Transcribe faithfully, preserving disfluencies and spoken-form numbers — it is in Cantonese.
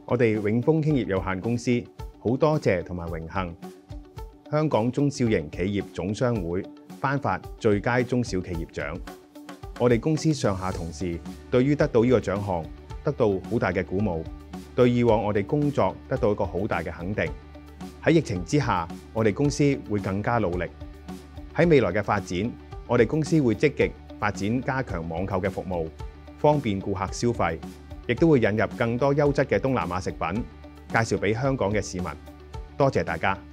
我哋永豐興業有限公司好多謝同埋榮幸香港中小型企業總商會頒發最佳中小企業獎。我哋公司上下同事對於得到呢個獎項得到好大嘅鼓舞，對以往我哋工作得到一個好大嘅肯定。喺疫情之下，我哋公司會更加努力。喺未來嘅發展，我哋公司會積極發展加強網購嘅服務，方便顧客消費，亦都會引入更多優質嘅東南亞食品，介紹俾香港嘅市民。多謝大家。